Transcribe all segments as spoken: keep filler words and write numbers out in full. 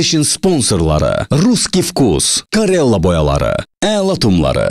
verilişin sponsorları Ruski Vkus, Karella boyaları, Əla tumları.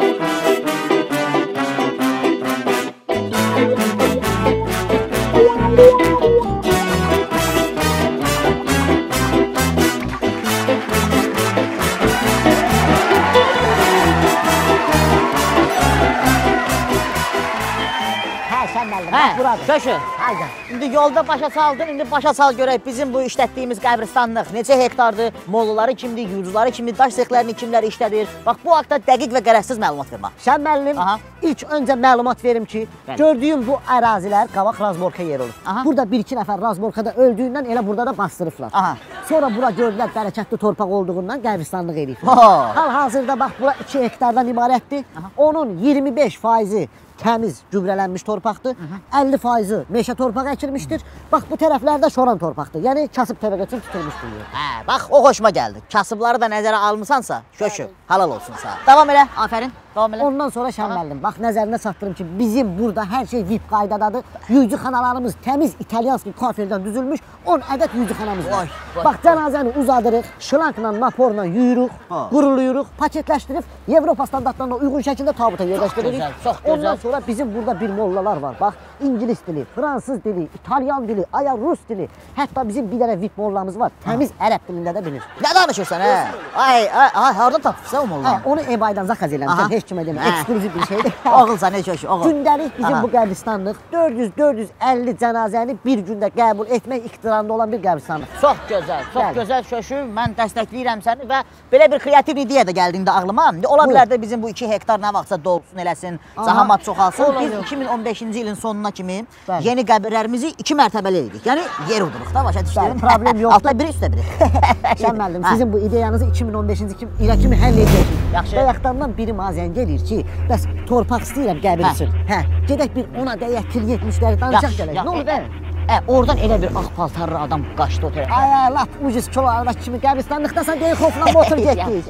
Hə, Şöşü, indi yolda başa saldın, indi başa sal görək bizim bu işlətdiyimiz qəbristanlıq neçə hektardır, mollaları kimdir, yurduları kimdir, daş sexlərini kimlər işlədir. Bax, bu haqda dəqiq və qərəzsiz məlumat vermə. Sən müəllim, ilk öncə məlumat verim ki, gördüyüm bu ərazilər qabaq razborka yeri olur. Burada bir-iki nəfər razborkada öldüyündən elə burada da bastırıblar. Sonra bura gördülər bərəkətli torpaq olduğundan qəbristanlıq eləyiblər. Hal-hazırda bax, bura iki hektardan ibarətdir. Onun iyirmi beş faizi təmiz gübrələnmiş torpaqdır, əlli faizi meşə torpağı əkilmişdir. Bax, bu tərəflərdə şoran torpaqdır, yəni kasıb təbəqə üçün tutulmuşdur. Hə, bax, o xoşuma gəldi. Kasıbları da nəzərə almısansa, Şöşü, halal olsun sağ. Davam elə, afərin, davam elə. Ondan sonra Şən müəllim, bax, nəzərinə çatdırım ki, bizim burada hər şey V I P qaydadadır. Yüzü xanalarımız təmiz İtalyanski kafeldən düzülmüş on ədəd yüzü xanamız var. Bax, cənazəni uzadırıq, şlankla, naporla yuyuruq, quruluyuruq, paketləşdirib, Avropa standartlarına uyğun şəkildə tabuta yerləşdiririk. Ondan sonra bizim burada bir mollalar var. Bax, İngilis dili, Fransız dili, İtalyan dili, aya Rus dili. Hətta bizim bir dənə V I P mollamız var. Təmiz ərəb dilində də bilir. Nə danışırsan, hə? Ay, ay, harada tapırsan o mollanı? Onu ev-aydan zakaz eləmişəm, heç kimə demə, ekskluziv bir şeydir. Oğulsan, ne Şöşü, oğul. Gündəlik bizim bu qəbristanlıq dörd yüz dörd yüz əlli cənazəni bir gündə qəbul etmək iqtidarında olan bir qəbristanlıq. Çox gözəl, çox gözəl Şöşü. Mən dəstəkləyirəm səni və belə bir kreativ ideya da gəldiyində ağlıma. Ola bilər də bizim bu iki hektar nə vaxtsa dolsun eləsin, zahamat çoxalsın. Biz iki min on beşinci ilin sonuna kimi yeni qəbirlərimizi iki mərtəbəli edirik. Yəni yer uduruq da, başa düşdürüm. Problem yoxdur. Altda biri, üstə biri. Şən müəllim, sizin bu ideyanızı iki min on beşinci ilə kimi həll edəcək. Bayaqdandan biri mazən gelir ki, bəs torpaq istəyirəm qəbir üçün. Hə, gedək bir ona dəyək, kil yetmişləri danışaq gələk. Nə olur, bəli? Ə, oradan elə bir ağ paltarlı adam qaçdı o tərəfə. Ay, lap ucuz kilo arada kimi qəbristanlıqdasan deyə xofla motor getdik.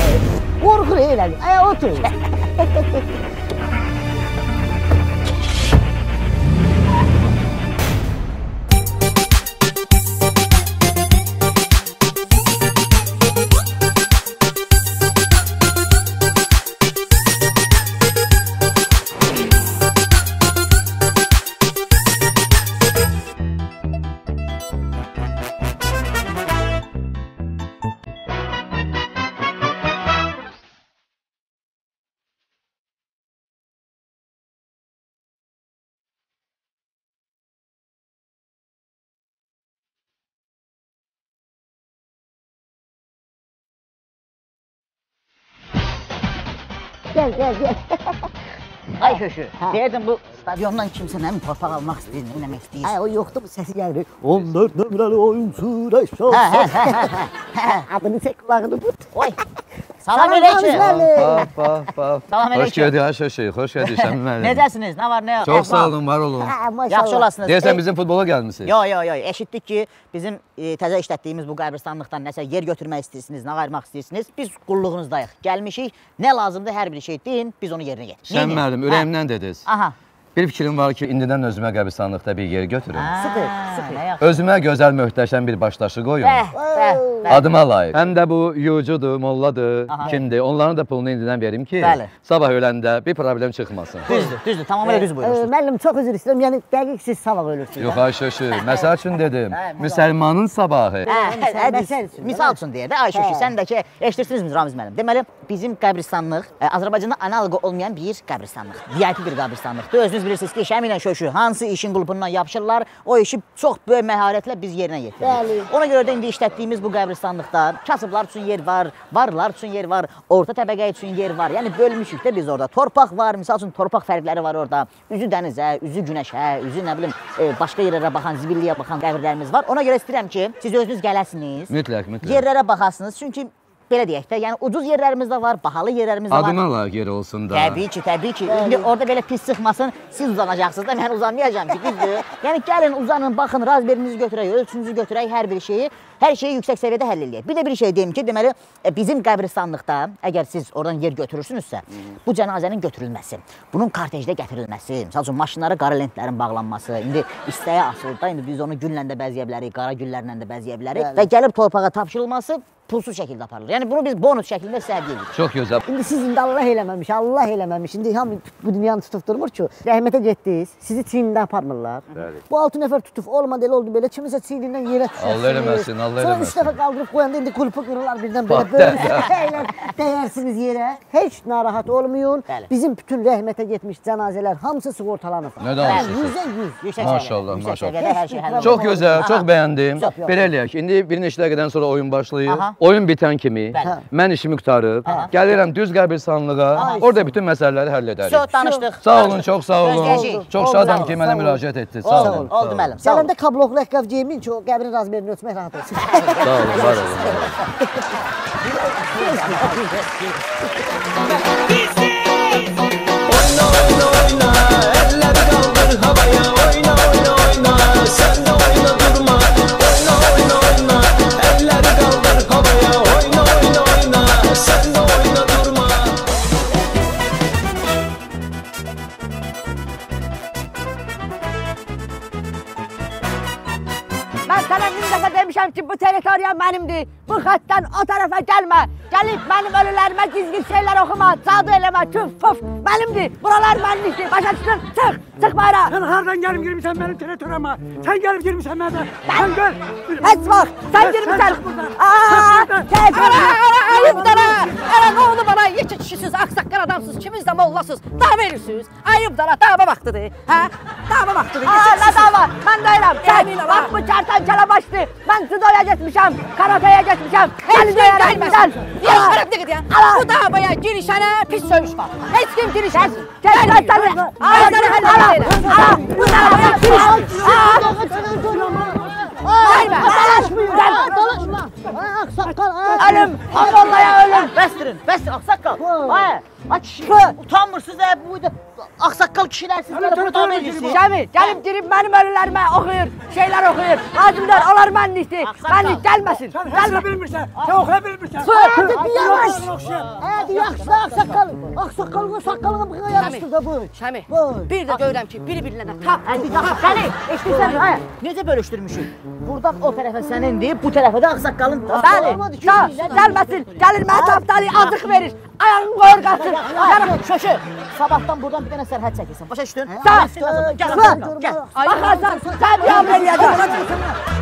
Qorxur elədi. Ay, otur. Gel, gel, gel. Ay Şöşü, deyirdim bu stadiondan kimsə nə mi torpaq almaq istəyir, nə eləmək istəyir? Hə, o yoxdur, bu səsi gəlir. on dörd nömrəli oyuncu Rəşad. Hə, hə, hə. Adını çək kulağını tut. Oy, salam aleyküm. Baf, baf, baf. Salam aleyküm. Hoş geldin ha Şöşü, hoş geldin Şən müəllim. Necəsiniz, nə var, nə yox? Çok sağ olun, var olun. Yaxşı olasınız. Deyəsən bizim futbola gəlmişsiniz. Yo, yo, yo, eşitdik ki, bizim təzə işlətdiyimiz bu qəbristanlıqdan nəsə yer götürmək istəyirsiniz, nə ayırmaq istəyirsiniz. Biz qulluğunuzdayıq. Gəlmişik, nə lazımdır hər bir şey deyin, biz onu yerinə yetirik. Şən müəllim, ürəyimdən dediniz. Aha. Bir fikrim var ki, indidən özümə qəbristanlıqda bir yer götürün. Süper, süper. Özümə gözəl, möhtəşəm bir başdaşı qoyun. Adıma layiq. Həm də bu yucudur, molladır, kimdir. Onların da pulunu indidən verim ki, sabah öləndə bir problem çıxmasın. Düzdür, düzdür, tamamilə düz buyurursunuz. Müəllim, çox üzr istəyirəm, yəni dəqiq siz sabah ölürsünüz. Yox, ay Şöşü, məsəl üçün dedim, müsəlmanın sabahı. Misal üçün deyir də, ay Şöşü, sən də ki, eşitirsinizmi Ramiz müəllim? Deməli, bizim qəbristanlıq Azərbaycanda analoqu olmayan bir qəbristanlıq. V I P bir qəbristanlıqdır. Özünüz bilirsiniz ki, Şəminlə Şöşü hansı işin qulpundan yapışırlar, o işi çox böyük məharətlə biz yerinə yetiririk. Ona görə də indi işlətdiyimiz bu qəbristanlıqda kasıblar üçün yer var, varlar üçün yer var, orta təbəqə üçün yer var. Yəni bölmüşük də biz orada. Torpaq var, misal üçün torpaq fərqləri var orada. Üzü dənizə, üzü günəşə, üzü nə bilim başqa yerlərə baxan, zibilliyə baxan qəbirlərimiz var. Ona görə istəyirəm ki, siz özünüz gələsiniz. Mütləq, mütləq. Yerlərə baxasınız. Çünki belə deyək də, yəni ucuz yerlərimiz də var, bahalı yerlərimiz də var. Adıma layık yer olsun da. Təbii ki, təbii ki. İndi orada belə pis çıxmasın, siz uzanacaqsınız da, mən uzanmayacağım ki, düzdür. Yəni gəlin, uzanın, baxın, razberinizi götürək, ölçünüzü götürək, hər bir şeyi, hər şeyi yüksək səviyyədə həll eləyək. Bir də bir şey deyim ki, deməli, bizim qəbristanlıqda, əgər siz oradan yer götürürsünüzsə, bu cənazənin götürülməsi, bunun kartejdə gətirilməsi, misal üçün maşınlara qara lentlərin bağlanması, indi istəyə asılır da, indi biz onu güllə də bəzəyə bilərik, qara güllərlə də bəzəyə bilərik və gəlib torpağa tapşırılması pulsuz şəkildə aparılır. Yəni bunu biz bonus şəklində sizə hədiyyə edirik. Çox gözəl. İndi siz indi Allah eləməmiş, Allah eləməmiş. İndi hamı bu dünyanı tutub durmur ki, rəhmətə getdiniz, sizi çiynindən aparmırlar. Bəli. Bu altı nəfər tutub olmadı elə oldu belə, kimisə çiynindən yerə düşər. Allah eləməsin, Allah Sonra eləməsin. üç dəfə qaldırıb qoyanda indi qulpu qırırlar birdən belə böylə dəyərsiniz yerə. Heç narahat olmayın. Bəli. Bizim bütün rəhmətə getmiş cənazələr hamısı sığortalanıb. Nə danışırsınız? yüzdə yüz. Yüksək Maşallah, səviyyədə, yüksək maşallah. səviyyədə hər şey həll olunur. Çox gözəl, çox bəyəndim. Yox, yox. Belə eləyək. İndi bir neçə dəqiqədən sonra oyun başlayır. Aha. Oyun bitən kimi Bəli. mən işimi qurtarıb, gəlirəm düz qəbirstanlığa, orada bütün məsələləri həll edərik. Çox danışdıq. Sağ olun, çox sağ olun. Gözləyəcəyik. Çox Oldu, şadam sağ ki, olun, mənə sağ olun. müraciət etdiniz. Sağ Oldu, olun. oldu müəllim. Sağ olun. Gələndə kabloklu əqqaf geymin ki, o qəbrin razmerini ölçmək rahat olsun. Sağ olun, var olun. Oyna oyna oyna, elleri kaldır havaya. Oyna oyna oyna, sen de oyna durma. Oyna oyna oyna, elleri kaldır havaya. Oyna oyna oyna, sen de oyna durma. Mən sənə min dəfə demişəm ki, bu teritoriya mənimdir. Bu xəttdən o tərəfə gəlmə. Gəlib mənim ölülərimə gizgin şeylər oxuma, cadı eləmə, küf, puf. Mənimdir. Buralar mənlikdir. Başa düşdün? Çıx, çıx bayra. Sen hardan gelip girmişsen benim teritoriyama? Sen gelip girmişsen bana. Sen gel. Heç vaxt, sən girmişsən. Aaa, təcrübə. Ayıbdır ha. Elə nə oldu bana? Yekə kişisiz, aksaqqal adamsız, kimiz də mollasız. Dava verirsiniz. Ayıbdır ha, dava vaxtıdır. Hə? Dava vaxtıdır. Aa, nə dava? Mən deyirəm. Sən, bax bu kərtənkələ başdı. Mən judoya getmişəm, karateye getmişəm. Səni deyərəm. Ya xarab dəqiq ya. Bu davaya girişənə pis söyüş var. Heç kim girişməsin. Gəl gəl səni. Ağzını həll elə. Bu davaya giriş. Ayma. Dalaşmıyor. Dalaşma. Ay aksaqqal. Ölüm, vallahi ölüm. Bəsdirin, bəsdir, ağsaqqal. Ay, ay kişi, utanmırsınız hə bu da ağsaqqal kişilər sizlərə bunu davam edirsiniz. Cəmi, gəlib girib mənim ölülərimə oxuyur, şeylər oxuyur. Lazımlar, onlar mənlikdir. Mənlik gəlməsin. Sen hesle bilmişsen. Sen okuyabilirmişsen. Hadi bir yavaş. Hadi yaxşı aksaqqal. Aksaqqalın saqqalını bığa yarışdır da bu. Şəmi, Vay. bir də görürəm ki, biri-birinə tap. Hadi yaxşı, səni eşitirsən hə? Necə bölüşdürmüşük? Buradan o tərəfə sənindir, bu tərəfə də ağsaqqalın. Bəli, sağ, gəlməsin. Gəlir mənə tapdali azıq verir. Ayağını qoyur qaçır. Yarım şöşü. Sabahdan buradan bir dənə sərhəd çəkirsən. Başa düşdün? Sağ, Gəl, sağ. gəl. Baxarsan, sən cavab eləyəcəksən.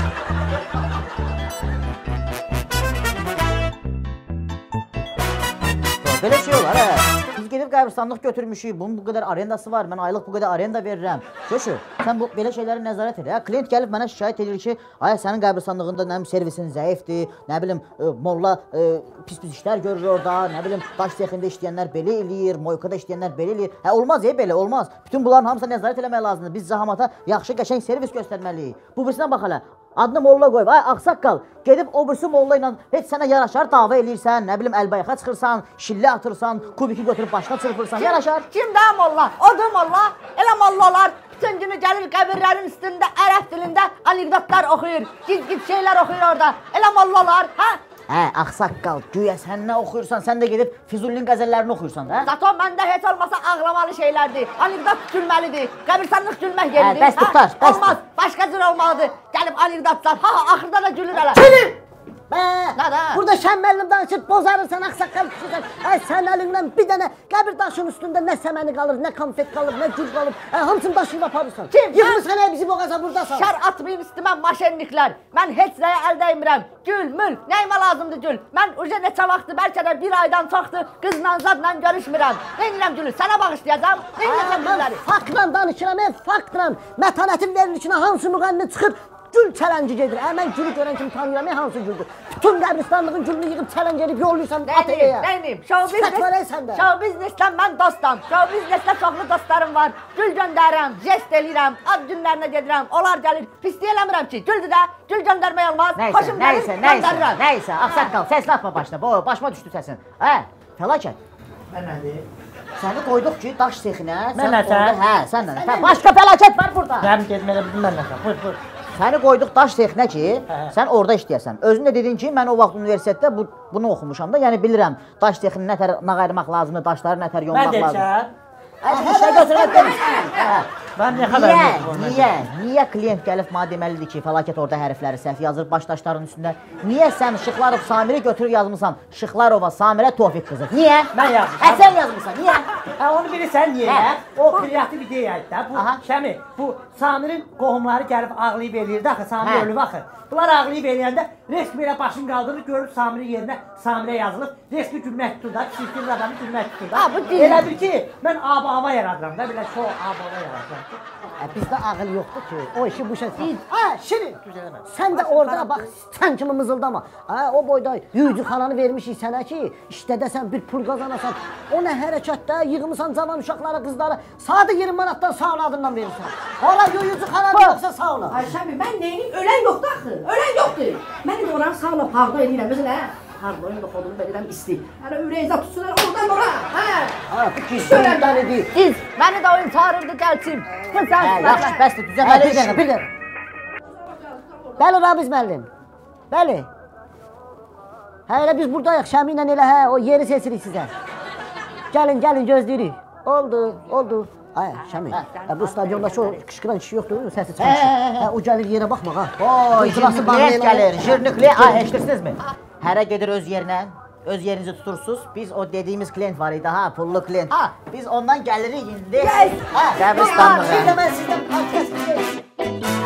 Belə şey olar hə. Biz gedib qəbristanlıq götürmüşük. Bunun bu qədər arendası var. Mən aylıq bu qədər arenda verirəm. Şöşü, sən bu belə şeyləri nəzarət elə. Klient gəlib mənə şikayət edir ki, ay sənin qəbristanlığında nə bilim servisin zəifdir, nə bilim e, molla pis-pis işlər görür orada, nə bilim daş sexində işləyənlər belə eləyir, moykada işləyənlər belə eləyir. Hə olmaz ya belə, olmaz. Bütün bunların hamısına nəzarət eləmək lazımdır. Biz zahamata yaxşı, qəşəng servis göstərməliyik. Bu birisinə bax hələ. Adını molla qoyub, ay ağsaqqal, gedib o birisi molla ilə heç sənə yaraşar dava eləyirsən, nə bilim əlbayaxa çıxırsan, şillə atırsan, kubiki götürüb başına çırpırsan, yaraşar. Kim də molla? Odur molla. Elə mollalar bütün günü gəlir qəbirlərin üstündə ərəb dilində anekdotlar oxuyur, giz-giz şeylər oxuyur orada. Elə mollalar, hə? Hə, ağsaqqal, güya sən nə oxuyursan, sən də gedib Füzulinin qəzəllərini oxuyursan, hə? Zato məndə heç olmasa ağlamalı şeylərdir. Anekdot gülməlidir. Qəbirstanlıq gülmək yeridir. Hə, bəs tutar, bəs Olmaz, başqa cür olmalıdır. Gəlib anekdotlar, ha, axırda da gülür hələ. Gülür! Bə, Nədə? burada şən müəllim danışır, bozarırsan, ağsaqqal kişisən. Ay sən əlindən bir dənə qəbir daşının üstündə nə səməni qalır, nə konfet qalır, nə gül qalır. Ay hamısını daşıyıb aparırsan. Kim? Yığmısan ay bizi boğaza burdasan. Şər atmayıb üstümə maşenliklər. Mən heç nəyə əl dəymirəm. Gül, mül, nəyimə lazımdır gül? Mən uca neçə vaxtı, bəlkə də bir aydan çoxdur qızla, zadla görüşmürəm. Neynirəm gülü? Sənə bağışlayacam. Neynirəm Mən gülləri? faktla danışıram, mən faktla. Mətanətin verilişinə hansı müğənni çıxıb Gül çələnci gedir. Ə, mən gülü görən kimi tanıyıram, hansı güldür? Bütün qəbristanlığın gülünü yığıb çələnc edib yollayırsan ateyə. Nəyim? Show biznes, show biznesdən mən dostam. Show biznesdə çoxlu dostlarım var. Gül göndərirəm, jest eləyirəm, ad günlərinə gedirəm. Onlar gəlir. Pislik eləmirəm ki. Güldür də, gül göndərmək olmaz. Nəysə, nəysə, nəysə, nəysə, ağsaqqal, səsini atma başına. Bu, başıma düşdü səsin. Hə, fəlakət. Mən nədir? Səni qoyduq ki, daş sexinə. Mən nəsən? Hə, sən nə? Başqa fəlakət var burada. Mənim getməyə bildim mən nəsən. Buyur, buyur. Səni qoyduq daş sexinə ki, sən orada işləyəsən. Özün də dedin ki, mən o vaxt universitetdə bu, bunu oxumuşam da, yəni bilirəm daş sexini nətər ayırmaq lazımdır, daşları nətər yonmaq lazımdır. Mən demişəm. İşə götürmək demişəm. Mən nə xəbərim Niyə, yox? niyə, niyə klient gəlib mənə deməlidir ki, fəlakət orada hərfləri səhv yazır baş daşların üstündə? Niyə sən Şıxlarov Samiri götürüb yazmısan Şıxlarova Samirə Tofiq qızı? Niyə? Mən yazmışam. Hə, sən yazmısan, niyə? Hə, onu bilirsən niyə? O kreativ ideyaydı da. Bu Aha. Şəmi, bu Samirin qohumları gəlib ağlayıb eləyirdi axı, Samir Hə. ölüb axı. Bunlar ağlayıb eləyəndə Reski belə başını qaldırır, görür Samirin yerinə Samirə yazılır. Reski gülmək tutur da, çirkin adamı gülmək tutur da. Ha, bu deyil. Elə bil ki, mən ab-hava yaradıram da, belə şov ab-hava yaradıram. Bizdə ağıl yoxdur ki, o işi bu şey. Hə, Şirin. Sən də orada bax, sən kimi mızıldama. Hə, o boyda yüyücü xananı vermişik sənə ki, işlədəsən, bir pul qazanasan. O nə hərəkətdə yığmısan cavan uşaqları, qızları, sadə iyirmi manatdan sağ adından verirsən. Hala yüyücü xananı yoxsa sağ ola. Ayşəmi, mən neyim? Ölən yoxdur axı. Ölən yoxdur. Mən indi oranı sağla parda eləyirəm. Məsələn, harboyun da xodumu verirəm isti. Hələ ürəyinizə tutsunlar oradan ora. Hə. Ha, bu gizləndən idi. Biz, məni də oyun çağırırdı gəlçim. Sən Hə, yaxşı, bəsdir, Hə, düzəməli bir dəqiqə, bir dəqiqə. Bəli, Ramiz müəllim. Bəli. Hə, elə biz buradayıq, Şəmi ilə elə, hə, o yeri seçirik sizə. Gəlin, gəlin, gözləyirik. Oldu, oldu. Ay, Şəmi, hə, bu stadionda şu qışqıran kişi yoxdur, səsi çıxan kişi. Hə, o gəlir yerə baxma, ha. Oy, jirnükliyə gəlir, jirnükliyə, ay, eşitirsinizmi? Hərə gedir öz yerinə, öz yerinizi tutursunuz. Biz o dediğimiz klient var idi, ha, pullu klient. Ha, biz ondan gəlirik indi. Ha, qəbristanlığa. Bir də mən sizdən podcast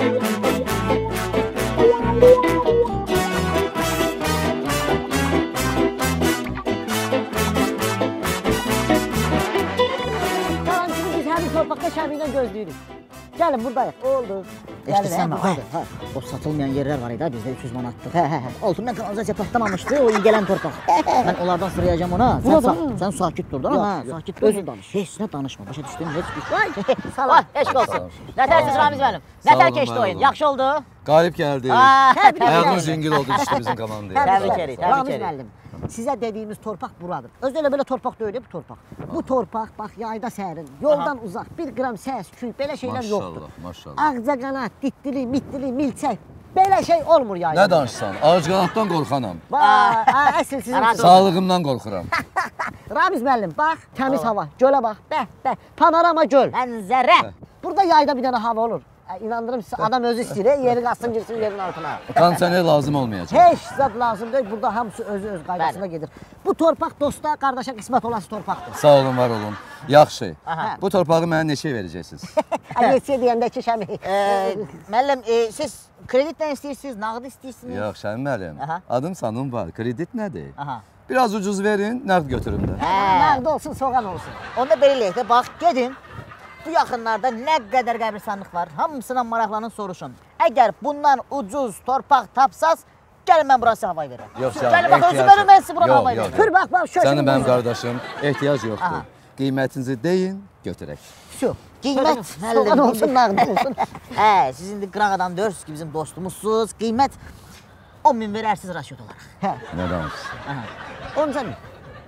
biz həmin torpaqda Şəmi ilə gözləyirik. Gəlin, buradayıq, oldu. Eşitirsən mi? Ha, o satılmayan yerlər var idi, bizdə üç yüz manatlıq. Hə, hə, hə. Altından kanalizasiya patlamamışdı, o iyi gələn torpaq. Mən onlardan sırayacağım ona. Sən, sa sən sakit dur da, ha, sakit dur. Özün danış. Heç nə danışma, başa düşdün, heç bir şey. Salam, eşq olsun. Nətərsiz Ramiz müəllim? Nətər keçdi oyun? Yaxşı oldu? Qalib gəldik. Təbrik Ayağımız yüngül oldu işte bizim komandaya. Təbrik edirik, təbrik Ramiz edirik. müəllim, sizə dediyimiz torpaq buradır. Özü elə belə torpaq deyil, bu torpaq. Bu torpaq, bax, yayda sərin, yoldan uzaq, bir qram səs, küy, belə şeylər yoxdur. Maşallah, maşallah. Ağca qanat, ditdili, mitdili, milçək, belə şey olmur yayda. Nə danışsan? Ağac qanatdan qorxanam. Bax, əsl sizin Sağlığımdan qorxuram. Ramiz müəllim, bax, təmiz hava, gölə bax, bəh, bəh, panorama göl. Mənzərə. Burada yayda bir dənə hava olur. İnandırım size, adam özü istəyir, yeri qaçsın girsin yerin altına. Kondisioner lazım olmayacaq. Heç zat lazım deyil, burada hamısı özü öz qaydasına gedir. Bu torpaq dosta, qardaşa qismət olası torpaqdır. Sağ olun, var olun. Yaxşı. Bu torpağı mənə neçə verəcəksiniz? Neçə deyəndə ki, Şəmi. Müəllim, siz kreditlə istəyirsiniz, nağd istəyirsiniz? Yox, Şəmi müəllim. Aha. Adım sanım var. Kredit nədir? Aha. Biraz ucuz verin, nəqd götürün də. Nəqd olsun, soğan olsun. Onda belə eləyək də, bax, gedin. Bu yaxınlarda nə qədər qəbristanlıq var, hamısına maraqlanın, soruşun. Əgər bundan ucuz torpaq tapsaz, gəlin mən burası havayı verəm. Yox, canım, gəlin bax, özü verin, mən sizi buranı havayı verəm. Pür bax, bax, şöyle. Sənin mənim qardaşım, ehtiyac yoxdur. Qiymətinizi deyin, götürək. Şu. Qiymət, Soğan olsun, nəqd olsun. Hə, siz indi qıraq adam deyərsiniz ki, bizim dostumuzsuz. Qiymət on min verərsiniz raşid olaraq. Hə, Nə danışsın? onca min.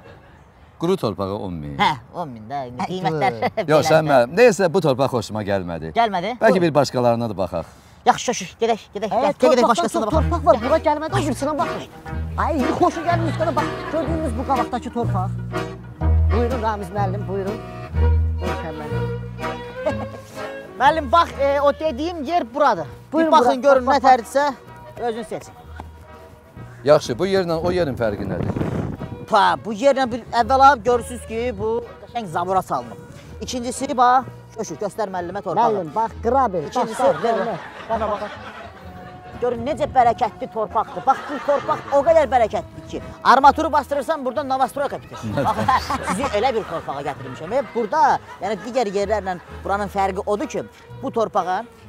Quru torpağı on min. Hə, on min də indi qiymətlər. Yox, Şəmi müəllim, neysə bu torpaq xoşuma gəlmədi. Gəlmədi? Bəlkə bir başqalarına da baxaq. Yaxşı, yaxşı, gedək, gedək, Hə, gedək, gedək torpaqdan başqasına çox baxaq. torpaq var, bura gəlmədi, o birisine baxın. Ay, xoşu gəlin üstəne bax, gördüyünüz bu qabaqdakı torpaq. Buyurun Ramiz müəllim, buyurun. Mükəmməl. Müəllim, bax, e, o dediyim yer buradır. Buyurun, bir baxın, bura, görün bax, nə bax, tərdirsə, özünüz seçin. Yaxşı, bu yerlə o yerin fərqi nədir? Pa, bu yerlə bir əvvəla görürsünüz ki, bu qəşəng zabura salınıb. İkincisi, bax, şöşü, göstər müəllimə torpağı. Müəllim, bax, qrabil, bax, İkincisi, bax, ver, ver. Bax, bax, bax. Görün, necə bərəkətli torpaqdır. Bax, bu torpaq o qədər bərəkətlidir ki, armaturu bastırırsan, burada Novostroyka bitir. Bax, sizi elə bir torpağa gətirmişəm. Burada, yəni digər yerlərlə buranın fərqi odur ki, bu torpağa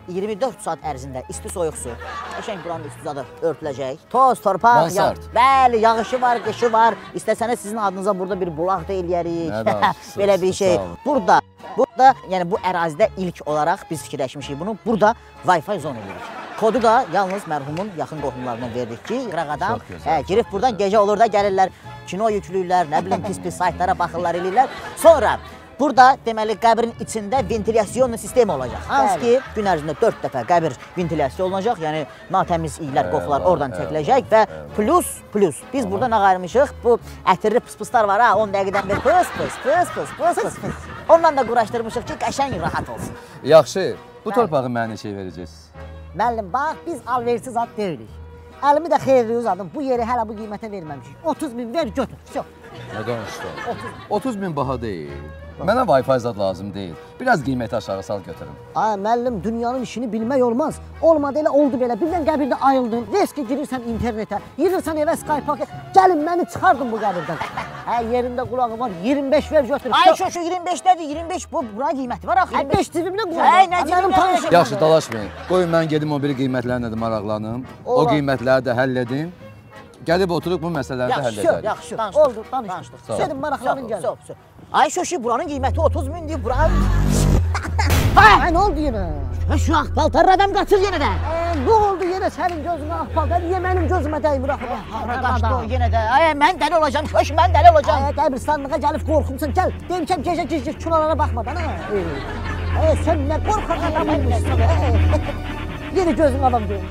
iyirmi dörd saat ərzində isti soyuq su, qəşəng buranın üstü zadı örtüləcək. Toz, torpaq, yağ, bəli, yağışı var, qışı var. İstəsəniz sizin adınıza burada bir bulaq da eləyərik. Belə bir şey. Burada, burada, yəni bu ərazidə ilk olaraq biz fikirləşmişik bunu. Burada Wi-Fi zon edirik. Kodu da yalnız mərhumun yaxın qohumlarına verdik ki, qıraq adam hə, girib buradan gecə olur da gəlirlər, kino yüklüyürlər, nə bilim pis-pis saytlara baxırlar, eləyirlər. Sonra burada deməli qəbrin içində ventilyasiyon sistemi olacaq. Hansı ki, gün ərzində dörd dəfə qəbir ventilyasiya olunacaq, yəni natəmiz iylər, qoxular oradan çəkiləcək və plus, plus, biz burada nə qayırmışıq? Bu ətirli pıs-pıslar var ha, on dəqiqədən bir pıs-pıs, pıs-pıs, pıs-pıs. Ondan da quraşdırmışıq ki, qəşəng rahat olsun. Yaxşı, bu torpağı mənə neçəyə verəcəksiniz? Müəllim, bax, biz alversiz ad deyirik. Əlimi də xeyirli uzadım, bu yeri hələ bu qiymətə verməmişik. otuz min ver, götür, всё. Nə danışdın? otuz min baha deyil. Mənə Wi-Fi zad lazım deyil. Biraz qiyməti aşağı sal götürüm. Ay müəllim, dünyanın işini bilmək olmaz. Olmadı elə oldu belə. Birdən qəbirdə ayıldın, riski girirsən internetə, girirsən evə Skype-a. Gəlin məni çıxardın bu qəbirdən. Hə, yerində qulağı var, iyirmi beş ver götür. Ay şu şu iyirmi beş nədir? iyirmi beş bu buna qiyməti var axı. beş cibimdə qulağı. Ay nə cibimdə? Yaxşı, dalaşmayın. Qoyun mən gedim o biri qiymətlərlə də maraqlanım. O qiymətləri də həll edim. Gəlib oturuq bu məsələləri də həll edərik. Yaxşı, yaxşı. Oldu, danışdıq. Gedin maraqlanın gəlin. Ay şoşu buranın qiyməti otuz mindir. Buranın... Ay, nə oldu yenə? Şu ağ paltarlı adam qaçır yenə də. Nə oldu yenə sənin gözünə ağ paltar? Niyə mənim gözümə dəymir axı? Hara qaçdı o yenə də. Ay, mən dəli olacam, şoş, mən dəli olacam. Ay, qəbristanlığa gəlib qorxumsan, gəl. Demişəm, gecə gecə kinolara baxmadan, ha? Ay, sən nə qorxaq adamıymışsın, ha? Yenə gözün adam deyil.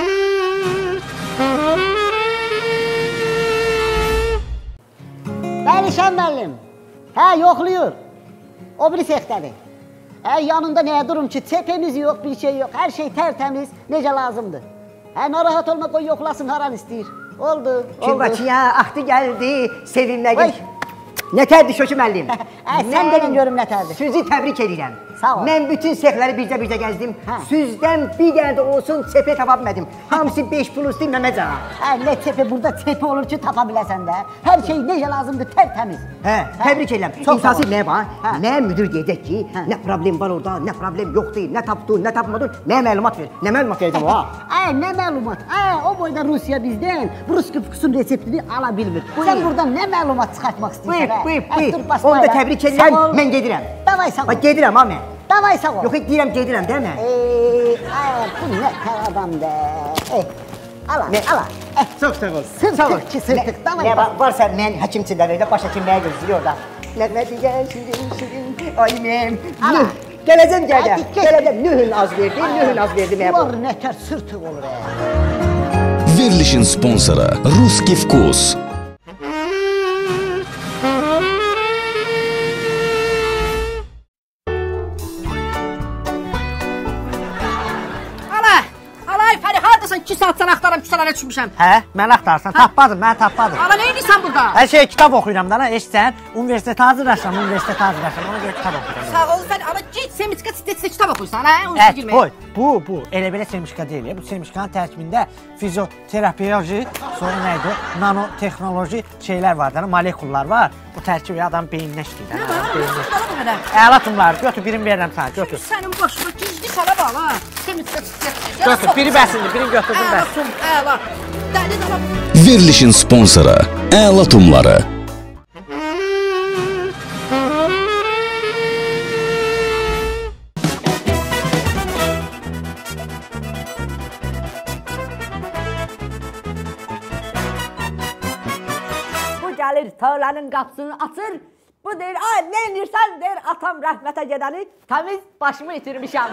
Bəlişən müəllim. Hə, yoxluyur. O biri sexdədir. Hə, yanında nəyə durum ki, çepemiz yox, bir şey yox. Hər şey tərtəmiz, necə lazımdır. Hə, narahat olma, qoy yoxlasın, haran istəyir. Oldu, oldu. Kimbaçıya, axtı gəldi, sevinməgin. Nətərdir Şoki müəllim? Sən dedin görüm nətərdir. Sizi təbrik edirəm. Sağ ol. Mən bütün sexləri bircə-bircə gəzdim. Sizdən bir dənə də olsun çepə tapa bilmədim. Hamısı beş pluslu məməcə. Hə, nə çepə, burada çepə olur ki, tapa biləsən də. Hər şey necə lazımdır, tərtəmiz. Hə, təbrik edirəm. İnsası nə var? Nə müdür deyəcək ki, nə problem var orada, nə problem yoxdur, nə tapdın, nə tapmadın. Nə məlumat ver, nə məlumat verəcəm o ha? Ay, nə məlumat? Ay, o boyda Rusiya bizdən Ruski fukusun reseptini ala bilmir. Sən buradan nə məlumat çıxartmaq istəyirsən? Buyur, buyur, buyur. Onu da təbrik edirəm, mən gedirəm. Davay sağ ol. Bax, gedirəm ha mən. Davay sağ ol. Yox, deyirəm, gedirəm, deyil mi? Eee, ay, bu nə tər adamdır. Eh, ala, ala. Çox sağ ol. Sırtıq ki, sırtıq. Davay Nə sağ ol. varsa mən həkimçilərdə baş həkimliyə gözləyir orada. Nə deyəcək, şirin, şirin, ay mən. Ala. Gələcəm, gələcəm, gələcəm. Nühün az verdi, nühün az verdi mənə bu. Var nə tər sırtıq olur, e. Verilişin sponsoru Ruski Vkus. İki saat sana axtarım, küçələrə düşmüşəm. Hə, mən axtarsan, tapmadım, mən tapmadım. Ana, nə edirsən burada? Hər şey kitab oxuyuram da, eşitsən, universitetə hazırlaşıram, universitetə hazırlaşıram, ona görə kitab oxuyuram. Sağ ol, sən ana get, semişka sitəçsə kitab oxuyursan, hə? Onu Hə, girmə. qoy, bu, bu, elə belə semişka deyil, bu semişkanın tərkibində fizioterapiyoji, sonra nə idi, nanotexnoloji şeylər var, molekullar var. Bu tərkibi adam beyninə işləyir. Nə var, bu qala bu qədər. Əlatımlar, götür, birini verirəm sana, götür. Sənin başına gizli şala bağla, ha? Semişka sitəçsə. Götür, biri bəsindir, birini götürdüm bəs. Əlatum, əla. Dəli dala. Verilişin sponsoru Əlatumları. Bu gəlir, tövlənin qapısını açır. Bu deyir, ay nə inirsən, deyir, atam rəhmətə gedəni təmiz başımı itirmişəm.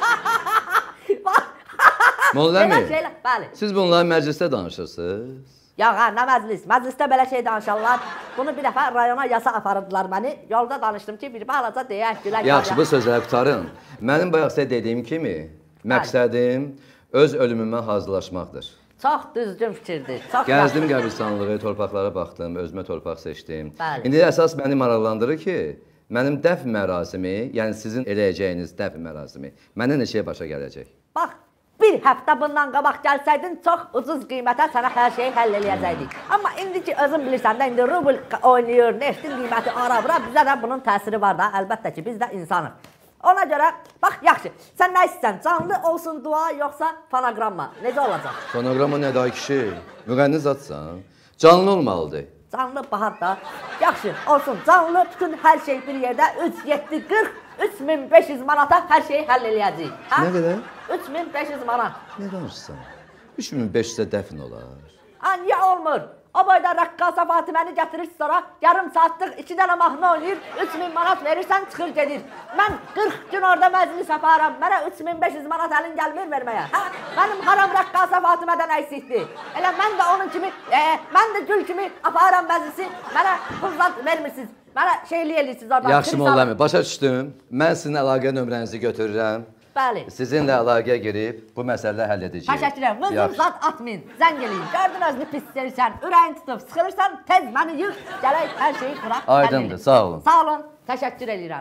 Molla əmi, bəli. siz bunları məclisdə danışırsınız? Ya ha, nə məclis? Məclisdə belə şey danışarlar. Bunu bir dəfə rayona yasa aparırdılar məni. Yolda danışdım ki, bir balaca deyək, gülək. Yaxşı, bu sözləri qutarın. Mənim bayaq sizə dediyim kimi, məqsədim öz ölümümə hazırlaşmaqdır. Çox düzgün fikirdir. Çox Gəzdim qəbristanlığı, torpaqlara baxdım, özümə torpaq seçdim. Bəli. İndi əsas məni maraqlandırır ki, mənim dəfn mərasimi, yəni sizin eləyəcəyiniz dəfn mərasimi mənə neçəyə başa gələcək? Bax, bir həftə bundan qabaq gəlsəydin, çox ucuz qiymətə sənə hər şeyi həll eləyəcəkdik. Amma indi ki, özün bilirsən də, indi rubl oynayır, neftin qiyməti ara-bura, bizə də bunun təsiri var da, əlbəttə ki, biz də insanıq. Ona görə, bax, yaxşı, sən nə istəyirsən? Canlı olsun dua, yoxsa fonogramma? Necə olacaq? Fonogramma nədir ay kişi? Müğənni zatsan. Canlı olmalıdır. Canlı bahar da. Yaxşı, olsun. Canlı bütün hər şey bir yerdə üç yeddi qırx üç min beş yüz manata hər şeyi həll eləyəcəyik. Nə qədər? üç min beş yüz manat. Nə danışsan? üç min beş yüzə dəfn olar. Ha, niyə olmur? O boyda rəqqasa Fatiməni gətirir sonra yarım saatlıq iki dənə mahnı oynayır, üç min manat verirsən çıxır gedir. Mən qırx gün orada məclis aparam, mənə üç min beş yüz manat əlin gəlmir verməyə. Hə? Mənim haram rəqqasa Fatimədən əksikdir. Elə mən də onun kimi, e, mən də gül kimi aparam məclisi, mənə fırsat vermirsiniz. Mənə şeyli eləyirsiniz oradan. Yaxşı Mollami, başa düşdüm. Mən sizin əlaqə nömrənizi götürürəm. Bəli. Sizinlə əlaqəyə girib bu məsələləri həll edəcəyik. Təşəkkür edirəm. Vızım zat atmayın. Zəng eləyin. Gördün özünü pis istəyirsən, ürəyin tutub, sıxılırsan, tez məni yığ, gələk hər şeyi qıraq. Aydındır, sağ olun. Sağ olun. Təşəkkür edirəm.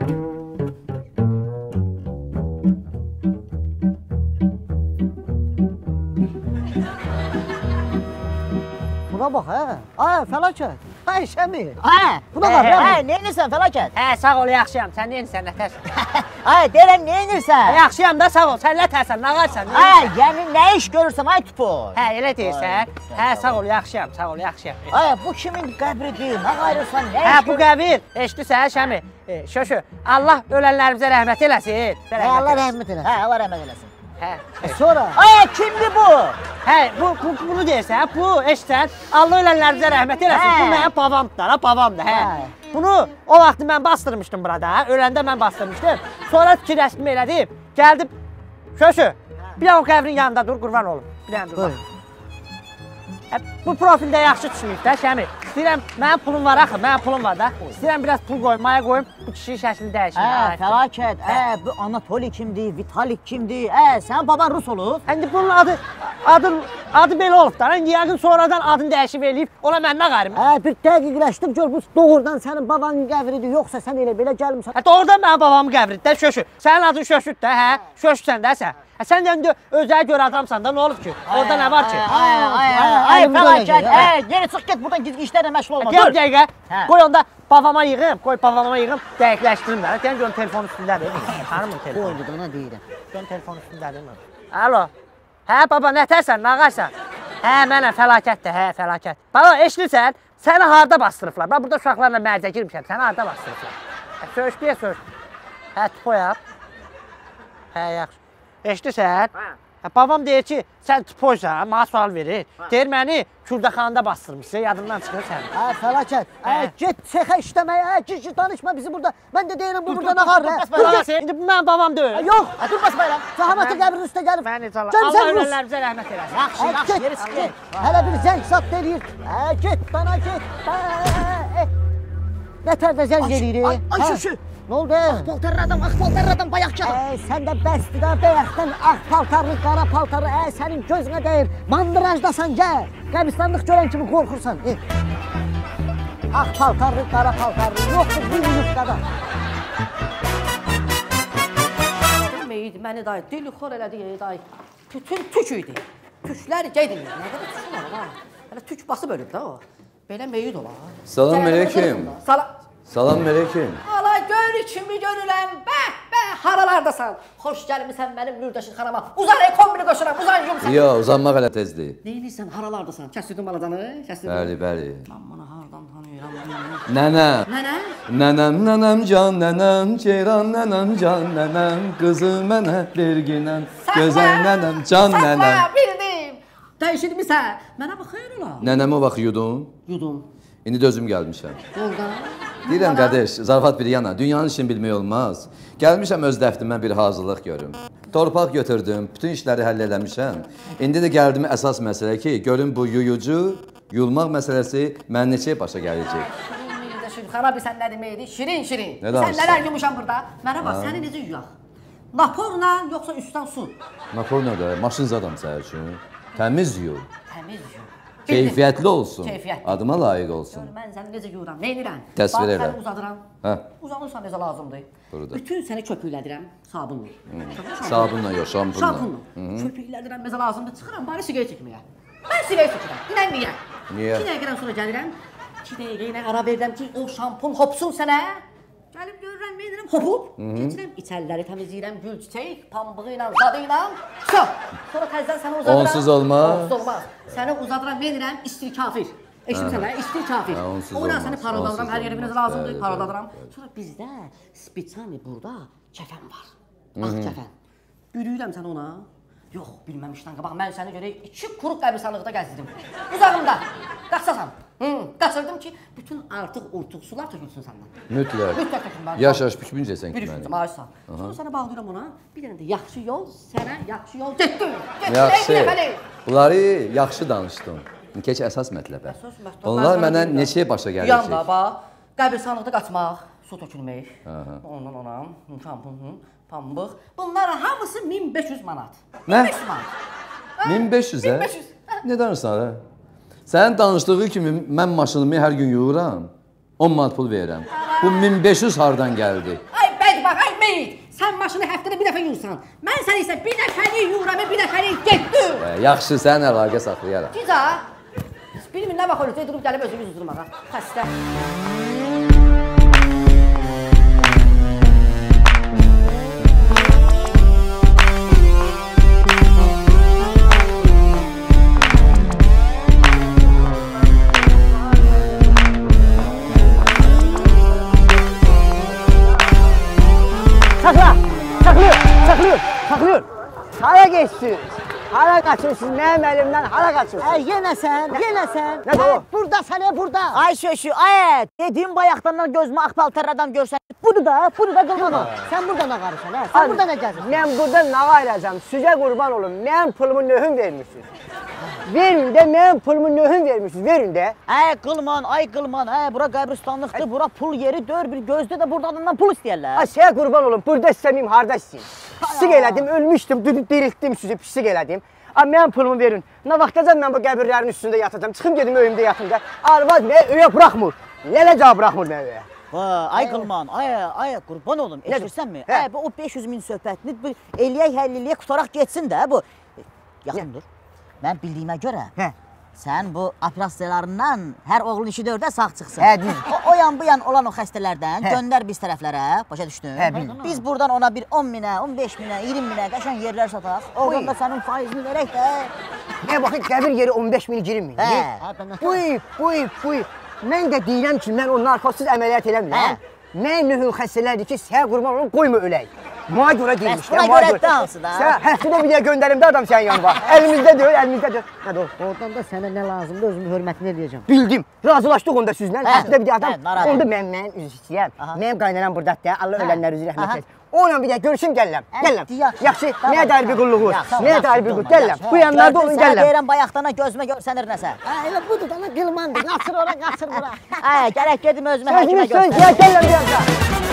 Buna bax, hə? Ay, fəlakət. Ay, şəmi. Hə, buna hə, bax, hə, hə? neynirsən fəlakət? Hə, sağ ol, yaxşıyam. Sən neynirsən, nətərsən? Ay, deyirəm, neynirsən? Yaxşıyam da, sağ ol. Sən nətərsən, nağarsan? Hə, yəni nə iş görürsən, ay tupoy? Hə, elə deyirsən. Hə, sağ ol, yaxşıyam, sağ ol, yaxşıyam. Ay, bu kimin qəbridir? Nə qayırsan, nə Hə, iş bu qəbir, eşidirsən, Şəmi? E, Şöşü, Allah ölənlərimizə rəhmət eləsin. Hə, Allah rəhmət eləsin. Hə, Allah rəhmət eləsin. Hə, E, sonra? Ay, kimdir bu? hə, bu, bu, bunu deyirsən, bu, eşidirsən, Allah ölənlərimizə rəhmət eləsin. Hə. Bu mənim babamdır, ha, babamdır, hə. Hə. Bunu o vaxt mən bastırmışdım burada, öləndə mən bastırmışdım. Sonra fikirləşdim elədim, gəldim, Şöşü, bir o qəbrin yanında dur, qurban olum. Bir dənə dur, bax. Hə, bu profildə yaxşı düşünmüş də, Şəmi. İstəyirəm, mənim pulum var axı, mənim pulum var da. İstəyirəm biraz pul qoyum, maya qoyum, bu kişinin şəklini dəyişim. Hə, fəlakət. Hə, bu Anatoli kimdir, Vitalik kimdir? Hə, sənin baban rus olub? İndi bunun adı, adı, adı belə olub da. İndi yəqin sonradan adını dəyişib eləyib, ona mən nə qarım? Hə, bir dəqiqləşdim, gör bu doğrudan sənin babanın qəbridir, yoxsa sən elə belə gəlmirsən. Hə, doğrudan mənim babamın qəbridir də, Şöşü. Sənin adın Şöşüdür də, hə? Şöşsən də sən. Hə, sən də özəyə görə adamsan da, nə olub ki? Orada nə var ki? Ay, ay, ay, ay, fəlakət. Hə, geri çıx get buradan gizli işlərlə məşğul olma. Gəl Dur. bir dəqiqə, Hə. qoy onda babama yığım, qoy babama yığım, dəqiqləşdirim də. Deyən görüm telefon üstündədir. Tanımın telefonu. Qoydu da, ona deyirəm. Görüm telefon üstündədir. Alo. Hə, baba, nətərsən, nağarsan? Hə, mənəm, fəlakətdir, hə, fəlakət. Baba, eşidirsən, səni harda bastırıblar? Bax, burada uşaqlarla mərcə girmişəm, səni harda bastırıblar? Hə, söz, deyə söz. Hə, tupoyaq. Hə, yaxşı. Eşidirsən? Hə, babam deyir ki, sən tupoysan, mənə sual verir. Deyir, məni Kürdəxanda bastırmışsın, yadından çıxır sənin. Hə, fəlakət. Hə, get çexə işləməyə, hə, gir, gir, danışma bizi burada. Mən də deyirəm, bu burada nə var, hə? Dur, get. İndi bu mənim babam deyil. Yox, Hə, dur basma elə. Zəhməti qəbrin üstə gəlib. Məni cala. Gəl, Allah sən Rus. ölənlərimizə rəhmət eləsin. Yaxşı, Hə, yaxşı, get, geri çıx get. Hələ bir zəng zat eləyir. Hə, get, dana get. Hə, nətər də zəng eləyir? Ay, ay, Hə, şüşü. Nə oldu? Paltarlı adam, ağ paltarlı adam, bayaqçı adam. Ey, sən də bəsdir də bəyəkdən ağ paltarlı, qara paltarlı, ey, sənin gözünə deyir. Mandırajdasan, gəl. Qəbristanlıq görən kimi qorxursan. E. Ağ paltarlı, qara paltarlı, yoxdur bir yufqada. Deməyid, məni dayı, dili xor elədi, ey dayı. Bütün tük idi. Tüklər gedin. Nə qədər tük var, ha? Hələ tük basıb ölüb də o. Belə meyid olar. Salam aleyküm. Salam. Salam aleyküm. Ala gör kimi görürəm, bəh, bəh, haralardasan. Xoş gəlmisən mənim Nurdaşın xanama. Uzan ekombini qoşuram, uzan yumsan. Yo, uzanmaq hələ tezdir. Neynirsən, haralardasan? Kəsdirdin balacanı, kəsdirdin. Bəli, bəli. Lan bana hardan tanıyıram? Nənə. Nənə? Nənəm, nənəm, can nənəm, ceyran nənəm, can nənəm, qızı mənə verginəm, gözəl nənəm, can nənəm. Sakla, bildim. Dəyişilmisən. Mənə baxayır ola. Nənəmi vaxt yudum, Yudum. indi də özüm gəlmişəm. Yolda. Deyirəm qardaş, zarafat bir yana, dünyanın işini bilmək olmaz. Gəlmişəm öz dəftimə bir hazırlıq görüm. Torpaq götürdüm, bütün işləri həll eləmişəm. İndi də gəldim əsas məsələ ki, görüm bu yuyucu, yulmaq məsələsi mən neçə başa gələcək. Şirin miydi, şirin. Xana bir sən nə deməkdir? Şirin, şirin. Nə Sən danışsan? nələr yumuşam burada? Mənə bax, səni necə yuyaq? Naporla, yoxsa üstdən su? Napor nədir? Maşın zadam sənin üçün. Təmiz yu. Təmiz yu. Keyfiyyətli olsun. Keyfiyyətli. Adıma layiq olsun. Gör, mən səni necə yuyuram, neynirəm? Təsvir elə. Bax, səni uzadıram. Hə. Uzanırsan necə lazımdır. Burada. Bütün səni köpüklədirəm sabunla. Sabunla yox, şampunla. Şampunla. Köpüklədirəm necə lazımdır. Çıxıram bari siqaret çəkməyə. Mən siqaret çəkirəm. Dinən niyə? Niyə? İki dəqiqədən sonra gəlirəm. İki dəqiqə ilə ara verirəm ki, o şampun hopsun sənə. Gəlib görürəm, mən edirəm, hop, keçirəm, içəliləri təmizləyirəm, gül çiçək, pambığı ilə, zadı ilə, so. Sonra təzdən səni uzadıram. Onsuz olmaz. Onsuz olmaz. Səni uzadıram, mən edirəm, istir kafir. Eşitmişsən hə? İstir kafir. Ondan səni paradadıram, hər yeriminiz lazımdır, paradadıram. Sonra bizdə spitsami burada kəfən var. Ağ kəfən. Yürüyürəm sən ona. Yox, bilməmişdən qabaq, mən səni görək iki quruq qəbristanlıqda gəzdirdim. Uzağımda, qaçsasan. Qaçırdım ki, bütün artıq urtuq sular tökülsün səndən. Mütləq. Mütləq tökülsün. Yaş-yaş pişmincəsən ki məni. Bir aysa. Sonra səni bağlayıram ona, bir dənə də yaxşı yol, sənə yaxşı yol getdim. Yaxşı, bunları yaxşı danışdın. Keç əsas mətləbə. Onlar mənə neçəyə başa gəlir ki? Yanda, bax, qəbristanlıqda qaçmaq, su tökülmək, ondan ona, pambıq. Bunlar hamısı min beş yüz manat. Nə? min beş yüz, hə? Ne danırsan, hə? Sənin danışdığı kimi mən maşınımı hər gün yuyuram, on manat pul verirəm. Bu min beş yüz hardan gəldi? Ay bədbax, ay meyit! Sən maşını həftədə bir dəfə yuyursan. Mən sən isə bir dəfəlik yuyuram, bir dəfəlik getdim. Yaxşı, sən əlaqə saxlayaraq. Cica, bilmir nə vaxt öləcək, durub gəlib özümüz uzdurmağa. Xəstə. Saxla! Saxlıyor! Saxlıyor! Saxlıyor! Hara geçsiniz? Hara kaçıyorsunuz? Mənim əlimdən hara kaçıyorsunuz? Ə, yenə sən, yenə sən. Nədir o? Burada sənə, burada. Ay şöşü, ay, dediyim bayaqdan gözümü ağ paltar adam görsən. Budur da, budur da qılman o. Sən burada nə qarışan, hə? Sən burada nə gəzirsən? Mən burada nə ayıracam? Sizə qurban olun. Mənim pulumu nöhüm vermişsiniz. Verin də, mənim pulumu nöhüm vermişsiniz. Verin də. Ay qılman, ay qılman, ay bura qəbristanlıqdır, bura pul yeri, dör bir gözdə də burada adamdan pul istəyərlər. Ay sizə qurban olun. Burada istəməyim, harda istəyim? Pislik elədim, ölmüşdüm, diriltdim sizi, pislik elədim. Ay mənim pulumu verin. Nə vaxtacan mən bu qəbirlərin üstündə yatacam? Çıxım gedim öyümdə yatım da. Arvad məni öyə buraxmır. Lələ cavab buraxmır məni öyə. Ay qılman, ay, ay qurban olum, eşirsənmi? Ay bu o beş yüz min söhbətini eləyək, həlliliyək, tutaraq getsin də bu. Yaxın dur. Mən bildiyimə görə, sən bu operasiyalarından hər oğlun işi dördə sağ çıxsın. Hə, düz. O yan bu yan olan o xəstələrdən göndər biz tərəflərə, başa düşdün? Hə, bildim. Biz buradan ona bir on minə, on beş minə, iyirmi minə qəşən yerlər sataq. Oradan da sənin faizini verək də. Nə baxın, qəbir yeri on beş min, iyirmi min. Hə. Buyur, buyur, buyur. Mən də deyirəm ki, mən o narkozsuz əməliyyat eləmirəm. Mən nöhün xəstələrdir ki, sənə qurban olun, qoyma ölək. Buna görə deyilmiş. Buna görə də hansı da? Sən həftədə bir də göndərim də adam sənin yanına. Əlimizdə deyil, əlimizdə deyil. Nədir o? Oradan da sənə nə lazımdır, özümün hörmətini eləyəcəm. Bildim. Razılaşdıq onda sizlə. Həftədə bir də adam. Hə, Onda mən mən üzr istəyirəm. Mənim qaynanam burdadır. Allah ölənlər üzü rəhmət etsin. Onunla bir də görüşüm gəlirəm. Gəlirəm. Yaxşı. Nə dərbi qulluğu? Nə dərbi qulluğu? Gəlirəm. Bu yanlarda olun gəlirəm. Sən deyirəm bayaqdana gözümə görsənir nəsə. Hə, elə budur da, qılmandır. Qaçır ora, qaçır bura. Ay, gərək gedim özümə həkimə göstərim. Sözünü söz, gəlirəm birazdan.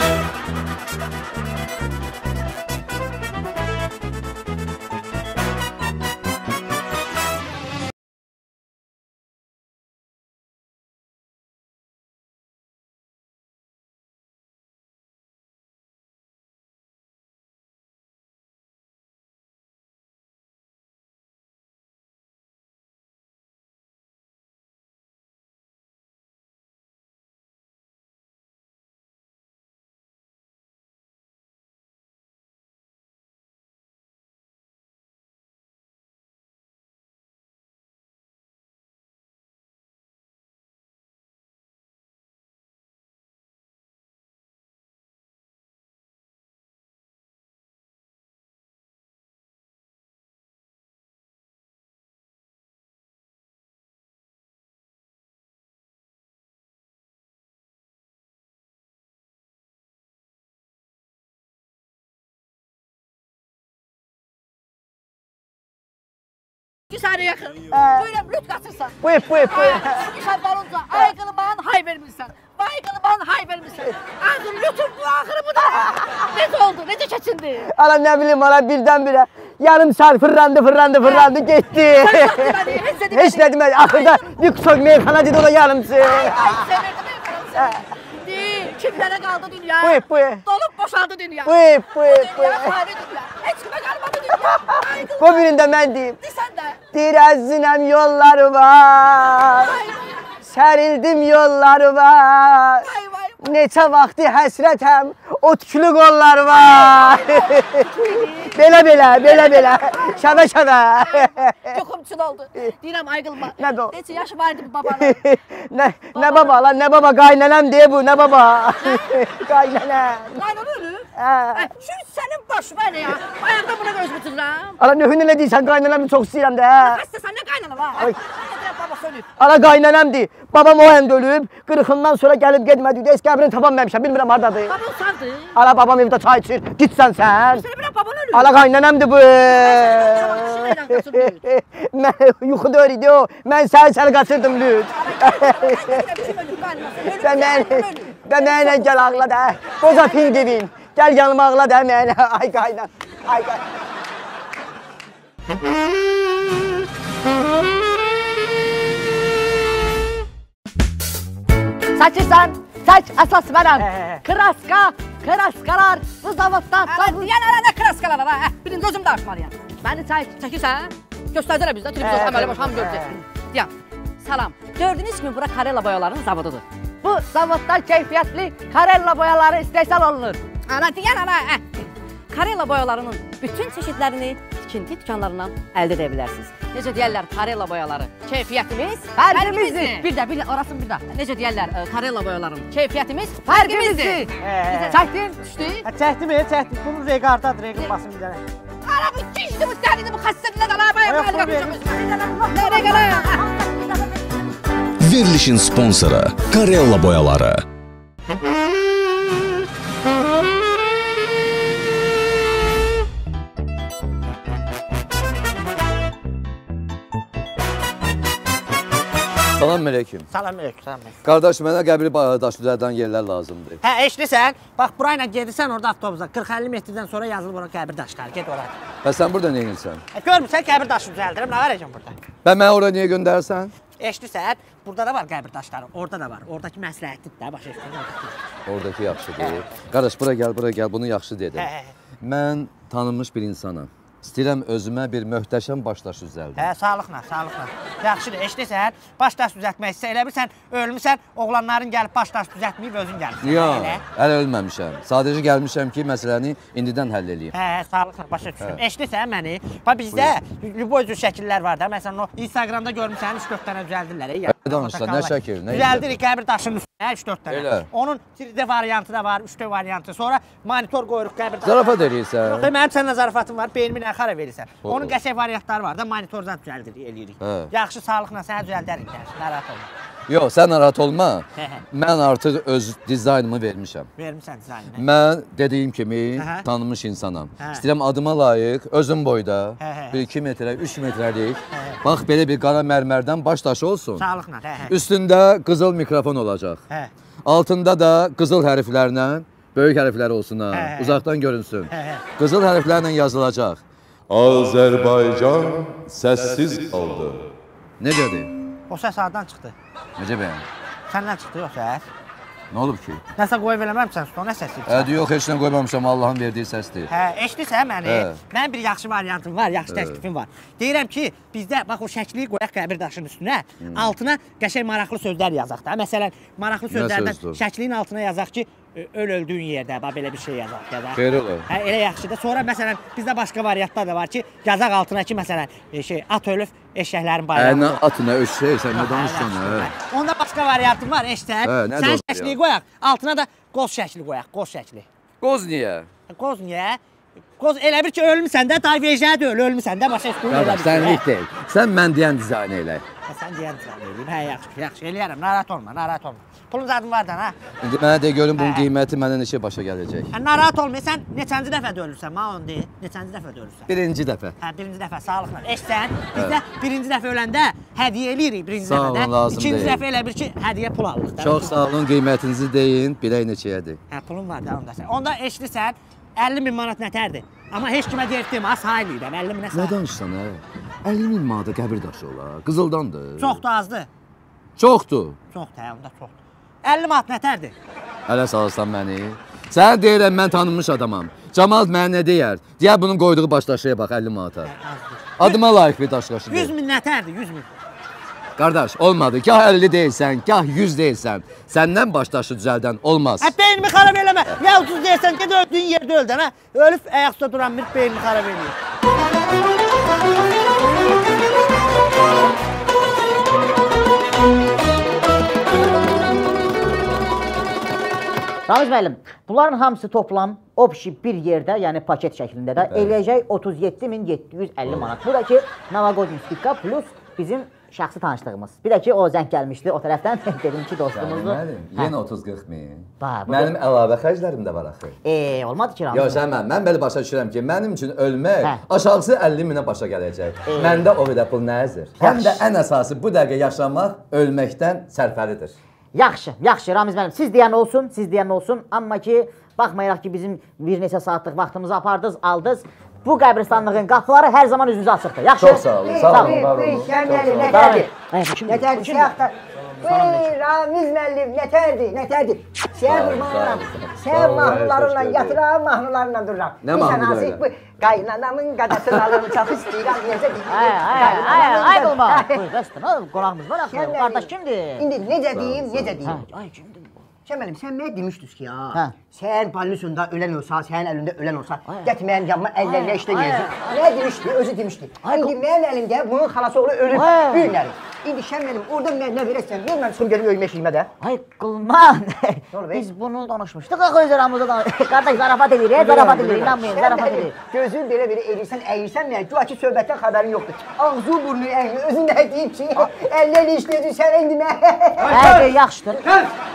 İki saniye yakın. Buyurun, lüt kaçırsan. Buyur, buyur, buyur. Sen varınca ay kılıman hay vermişsen. Vay kılıman hay vermişsen. Ağzın lütun bu ahırı bu da. Ne oldu, nece keçindi? Ana ne bileyim, ana birdən-birə yarım saat fırlandı, fırlandı, fırlandı, getdi. Heç nə demədi, axırda bir soy meyxana dedi, o da yarımsı. Ay, sevirdim meyxanası. Değil, kimlərə qaldı dünya? Buyur, buyur. Dolup boşaldı dünya. Buyur, buyur, Bu buyur. dünya fani dünya. Heç kimə qalmadı dünya. Ay kılıman. Bu birində mən deyim. Deysən də. Deyir əzinəm yolları var. Sərildim yolları var. Vay vay. neçə vaxtı həsrətəm, o tüklü qollarıma. Belə belə, belə belə, şəbə şəbə. Yoxumçun oldu. Deyirəm aygılma. Nədir o? Neçə yaşı var idi bu babanın? Nə, nə baba lan, nə baba, qaynənəm deyə bu, nə baba? Qaynənəm. Qaynanı ölüb? Hə. Şu sənin başına nə ya? Ayaqda buna göz bitirirəm. Ala nöhünə nə deyirsən, qaynənəmi çox istəyirəm də, hə? Xəstə sən nə qaynana var? Babası ölüb. Ala qaynənəmdir. Babam o həndə ölüb, qırxından sonra gəlib getmədi, heç qəbrini tapamamışam, bilmirəm hardadır. Baban sağdır. Ala babam evdə çay içir, gitsən sən. Səni bilən baban ölüb. Ala qaynənəmdir bu. Mən Mən yuxuda idi o, mən səhər-səhər qaçırdım lüt. Və mənə gəl ağla da, qoca pingivin. Gəl yanıma ağla da mənə, ay qaynan, ay qaynan. Saçırsan, saç əsas mənəm. Kraska, kraskalar bu zavoddan. Yəni nə kraskalar var ha? Birinci özüm danışmalıyam. Məni çay çəkirsən? Göstərdilər bizdə televizyon əmələ baş hamı gördü. Deyəm. Salam. Gördüyünüz kimi bura Karella boyalarının zavodudur. Bu zavodda keyfiyyətli Karella boyaları istehsal olunur. Ana deyən ana. Karella boyalarının bütün çeşidlərini tikinti dükanlarından əldə edə bilərsiniz. Necə deyərlər Karella boyaları? Keyfiyyətimiz fərqimizdir. Bir də, bir də, orasını bir də. Necə deyərlər Karella boyalarının? Keyfiyyətimiz fərqimizdir. Çəkdin, düşdü? Çəkdim, çəkdim. Bunun reqardadır, reqin basın bir dənə. Ara bu kişidir, bu dəlidir, bu xəstədir, nə qalaya Nereye qalaya? Verilişin sponsoru Karella boyaları. Salam əleykum. Salam əleykum, salam əleykum. Qardaş, mənə qəbri daş düzəldən yerlər lazımdır. Hə, eşlisən, bax burayla gedirsən orada avtobusa, qırx əlli metrdən sonra yazılıb ora qəbir daşları, get ora. Və sən burada nə edirsən? Görmürsən, qəbir daşı düzəldirəm, nə verəcəm burada? Və mənə ora niyə göndərsən? Eşlisən, burada da var qəbir daşları, orada da var. Oradakı məsləhətdir də, başa düşdün. Oradakı yaxşıdır. Qardaş, bura gəl, bura gəl, bunu yaxşı dedim. Mən tanınmış bir insanam. İstəyirəm özümə bir möhtəşəm başdaş düzəldim. Hə, sağlıqla, sağlıqla. Yaxşıdır, eşlisən, başdaş düzəltmək istə, elə bilsən, ölmüsən, oğlanların gəlib başdaş düzəltməyib özün gəlirsən. Yox, hələ ölməmişəm. Sadəcə gəlmişəm ki, məsələni indidən həll eləyim. Hə, sağlıqla, başa düşdüm. Eşlisən məni, bax bizdə lüboy cür şəkillər var da, məsələn, o Instagramda görmüsən, üç dörd dənə düzəldirlər. Nə danışsan, nə şəkil, nə düzəldirik qəbir daşının üstünə, üç dörd dənə. Elə. Onun üç D variantı da var, üç D variantı. Sonra monitor qoyuruq qəbir daşına. Zarafat eləyirsən. Yox, mənim səndən zarafatım var, beynimin əxara verirsən. Onun qəşəng variantları var da, monitordan düzəldirik, eləyirik. Yaxşı sağlıqla sənə düzəldərik, narahat olma. Yox, sən narahat olma. Mən artıq öz dizaynımı vermişəm. Vermişsən dizaynını. Mən dediyim kimi tanınmış insanam. İstəyirəm adıma layiq, özüm boyda, bir iki metrə, üç metrəlik, bax belə bir qara mərmərdən baş daşı olsun. Sağlıqla. Üstündə qızıl mikrofon olacaq. Altında da qızıl hərflərlə, böyük hərflər olsun ha, uzaqdan görünsün. Qızıl hərflərlə yazılacaq. Azərbaycan səssiz qaldı. Necədir? O səs hardan çıxdı? Necə bəyən? Səndən çıxdı yox səs? Nə olub ki? Nəsə qoyub eləməmsən, o nə səsi? Hə, yox, heç nə qoymamışam, Allahın verdiyi səsdir. Hə, eşlisən məni? Mənim bir yaxşı variantım var, yaxşı təklifim var. Deyirəm ki, bizdə bax o şəkli qoyaq qəbir daşının üstünə, altına qəşəng maraqlı sözlər yazaq da. Məsələn, maraqlı sözlərdən şəklin altına yazaq ki, öl öldüyün yerdə, bax belə bir şey yazaq ya da. Xeyr ola. Hə, elə yaxşıdır. Sonra məsələn, bizdə başqa variantlar da var ki, yazaq altına ki, məsələn, şey, at ölüb, eşəklərin bayramı. Ə, at nə eşək, sən nə danışsan, hə? Onda başqa variantım var, eşək. Sən şəkli qoyaq, altına da qoz şəkli qoyaq, qoz şəkli. Qoz niyə? Qoz niyə? Qoz elə bir ki, ölmüsən də, tay vecnə də öl, ölmüsən də, başa düşdün elə bir şey. Sənlik deyil. Sən mən deyən dizayn elə. Sən deyən dizayn eləyim, hə, yaxşı, yaxşı, eləyərəm, narahat olma, narahat olma. Pulun zadım var da, hə? İndi mənə de görün, bunun qiyməti mənə neçə başa gələcək. Narahat olma, sən neçənci dəfə də ölürsən, mənə onu deyil, neçənci dəfə də ölürsən? Birinci dəfə. Hə, birinci dəfə, sağlıqla. Eşsən, bizdə birinci dəfə öləndə hədiyyə eləyirik birinci dəfədə. Sağ olun, lazım deyil. İkinci dəfə elə bir ki, hədiyyə pul alırıq. Çox sağ olun, qiymətinizi deyin, bilək neçəyədir. Hə, pulun var da, onda sən. Onda eşlisən, əlli min manat nətərdir? Amma heç kimə deyirdim, az haylıydəm, əlli minə sağ. Nə danışsan, hə? əlli min manata qəbir daşı olar, qızıldandır. Çox da azdır. Çoxdur. Çoxdur, hə, onda çoxdur. əlli manat nətərdir? Hələ salırsan məni. Sən deyirəm, mən tanınmış adamam. Camal mənə nə deyər? Deyər, bunun qoyduğu baş daşıya bax, əlli manata. Adıma layiq bir daş daşıdır. yüz min nətərdir, yüz min? Qardaş, olmadı. Gah əlli deyilsən, gah yüz deyilsən. Səndən başdaşı düzəldən olmaz. Hə, beynimi xarab eləmə. Ya otuz deyirsən, ged öldüyün yerdə öldün, hə? Ölüb ayaqda duran bir beynimi xarab eləyir. Ramiz müəllim, bunların hamısı toplam opşi bir yerdə, yəni paket şəklində də eləyəcək otuz yeddi min yeddi yüz əlli manat. Bu da ki, Novogodniy skidka plus bizim şəxsi tanışdığımız. Bir də ki, o zəng gəlmişdi o tərəfdən, dedim ki, dostumuzdur. Mənim, yenə otuz qırx min. Ba, bu Mənim əlavə xərclərim də var axı. Eee, olmadı ki, Ramiz. Yox, sən mən, mən belə başa düşürəm ki, mənim üçün ölmək aşağısı əlli minə başa gələcək. Məndə o qədər pul nəzir. Həm də ən əsası bu dəqiqə yaşamaq ölməkdən sərfəlidir. Yaxşı, yaxşı Ramiz müəllim, siz deyən olsun, siz deyən olsun. Amma ki, baxmayaraq ki, bizim bir neçə saatlıq vaxtımızı apardınız, aldınız. Bu qəbristanlığın qapıları hər zaman üzünüzə açıqdır. Yaxşı? Çox sağ olun, sağ olun, var olun. Nətərdir? Nətərdir? Siyahtar. Ey, Ramiz müəllim, nətərdir? Nətərdir? Siyah qurbanlarım. Siyah mahnılarımla yatıram, mahnılarımla dururam. Nə mahnıdır öyle? Qaynanamın qadasını alırım, çox istəyirəm, necə deyim? Ay, ay, ay, ay, qılma. Buyur, bəsdir, qonağımız var axı. Qardaş kimdir? İndi necə deyim, necə deyim? Ay, kimdir? Şəməlim, sən mənə demişdiniz ki, ya, sən ballisunda ölən olsa, sənin əlində ölən olsa, gətir mənim yanıma əllərlə işlə gezdir. Nə demişdi, özü demişdi. İndi mənim əlimdə bunun xalası oğlu ölüb, büyünərim. İndi Şəməlim, orada mən nə verəsən, ver mən çıxım gelim öymək şeyimə də. Ay, qılman. Biz bunu danışmışdıq, axı öz aramızda danışmışdıq. Qardaş, zarafat edirik, zarafat edirik, inanmayın, zarafat edirik. Gözün belə-belə edirsən, əyirsən mənə, güya ki, söhbətdən xəbərin yoxdur. Ağzı, burnu, əyni, özün nə deyib ki, əllərlə işləyəcək, sən indi mən. Hə, yaxşıdır.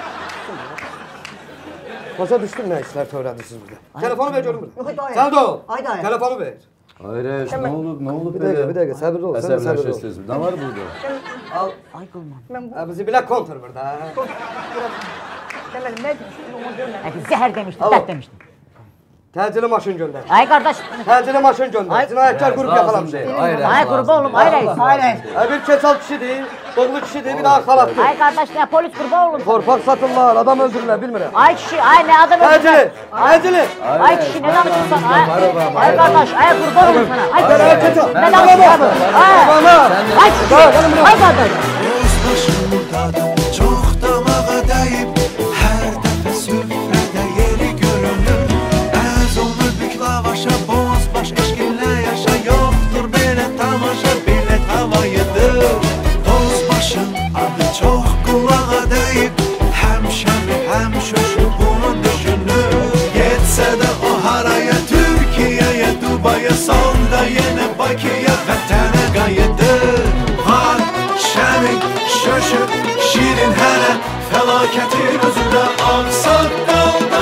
Başa düşdüm nə işlər törədirsiniz burada. Telefonu ver görüm burada. Yox, dayı. Sən də ol. Ay, dayı. Telefonu ver. Hayır, nə olub, nə olub Bir dəqiqə, bir dəqiqə, səbirli ol, sən də səbirli ol. Əsəbləşirsiniz, nə var burada? Al. Ay, qılman. Bizi bilək kontur burada. Şəməlim, nə demişdin, onu görmə. Zəhər demişdin, dərd demişdin. Təcili maşın göndər. Ay, qardaş. Təcili maşın göndər. Cinayətkar qrup yaxalamışdır. Ay, qurban olum, ay, rəis. Ay, rəis. Bir keçal kişidir, doğulu kişidir, bir daha xalatdır. Ay, qardaş, nə polis qurban olum. Torpaq satırlar, adam öldürürlər, bilmirəm. Ay, kişi, ay, nə adam öldürürlər. Təcili, təcili. Ay, kişi, nə danışırsan? Ay, qardaş, ay, qurban olum sana. Ay, Ay, keçal. nə danışırsan? Ay, kişi, ay, qardaş. Bozbaşımdadır, çox damağa dəyib, hər dəfə süfrədə yeri görünür. Əz olur bük lavaşa, bozbaş eşqinlə yaşa, yoxdur belə tamaşa, bilet havayıdır. Tozbaşın adı çox qulağa dəyib, həmşəmi, həmşöşü bunu düşünür. Getsə də o haraya, Türkiyəyə, Dubaya, sonda yenə Bakıya, vətənə qayıdır. Var, şəmi, şöşü, şirin hələ, fəlakətin özündə ağsaqqalda.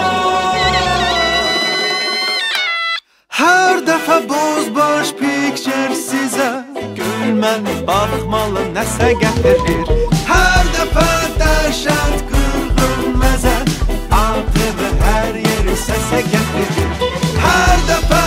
Hər dəfə bozbaş pikçər sizə, gülmən baxmalı nəsə gətirir. Hər dəfə dəhşət qırğın məzə, A T V hər yeri səsə gətirir. Hər dəfə